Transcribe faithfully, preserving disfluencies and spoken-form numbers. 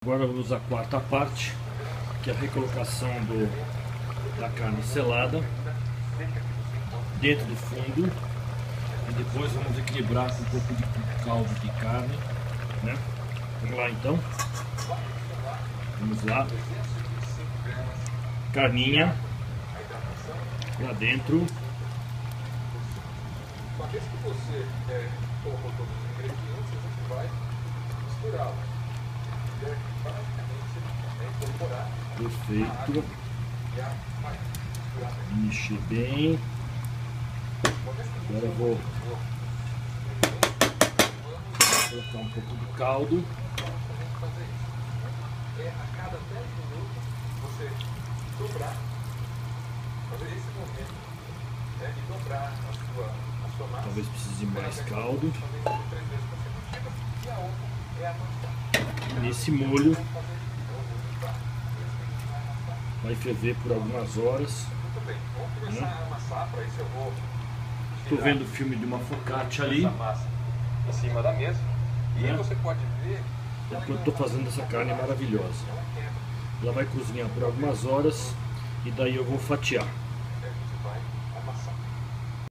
Agora vamos à quarta parte, que é a recolocação do, da carne selada dentro do fundo. E depois vamos equilibrar com um pouco de caldo de carne, né? Vamos lá então. Vamos lá. Carninha lá dentro. Uma vez que você é, colocou todos os ingredientes, a gente vai misturá-los. E aqui basicamente é incorporar. Perfeito. Mexer bem. Agora eu vou colocar um pouco de caldo. É a cada dez minutos você dobrar, fazer esse movimento, né, de dobrar a sua, a sua massa. Talvez precise de mais caldo. E a outra é amassar. Nesse molho vai ferver por algumas horas. Muito bem, vamos começar a amassar. Para isso eu vou Estou vendo o filme de uma focaccia ali. essa massa em cima da mesa. E Né? aí você pode ver. Enquanto eu estou fazendo essa carne maravilhosa. Ela vai cozinhar por algumas horas e daí eu vou fatiar.